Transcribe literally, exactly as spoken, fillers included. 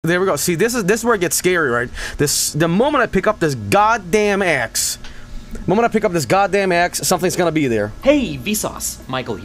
There we go. See, this is this is where it gets scary, right? This the moment I pick up this goddamn axe, the moment I pick up this goddamn axe, something's gonna be there. Hey, Vsauce, Michael here.